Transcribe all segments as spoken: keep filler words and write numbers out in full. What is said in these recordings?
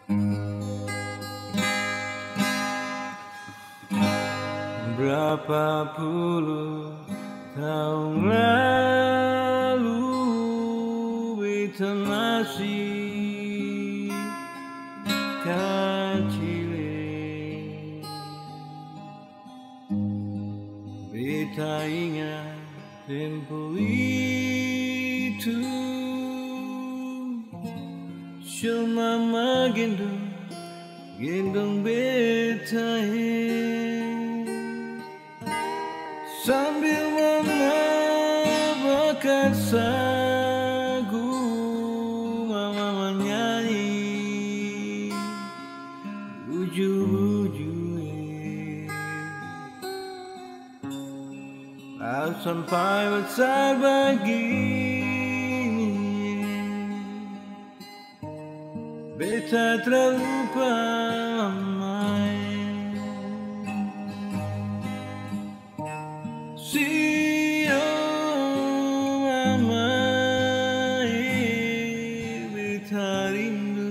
Berapa puluh tahun lalu beta masih kecil, beta ingat tempo itu semama gendong gendong beta sambil menambahkan sagu, mama menyanyi buju-buju lalu sampai besar begini beta terlupa main. Sio mama, beta rindu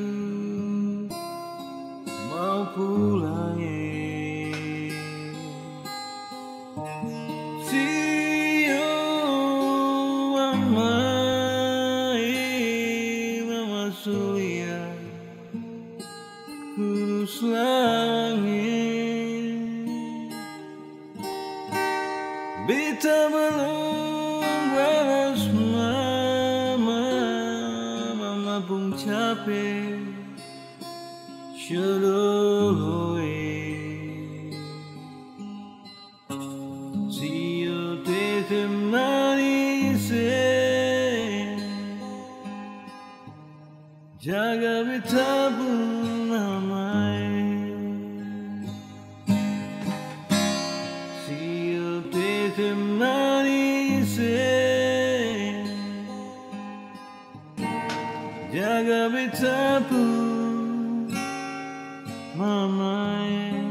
mau pulang. Sio mama, mama sulia kurus langit. Beta belum balas mama, mama pun capek seluruh. Sio tete manis, jaga beta pun namai. Tete manis, jaga beta pun mama.